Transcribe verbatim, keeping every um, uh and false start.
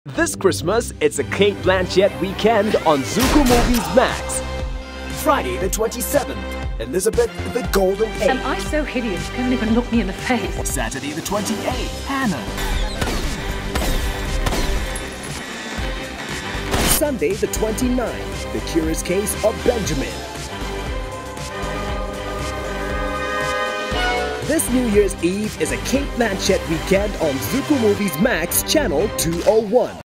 This Christmas, it's a Cate Blanchet weekend on Zuku Movies Max. Friday the twenty-seventh, Elizabeth the Golden Age. Am I so hideous you can't even look me in the face? Saturday the twenty-eighth, Hannah. Sunday the twenty-ninth, The Curious Case of Benjamin. This New Year's Eve is a Cate Blanchet weekend on Zuku Movies Max Channel two oh one.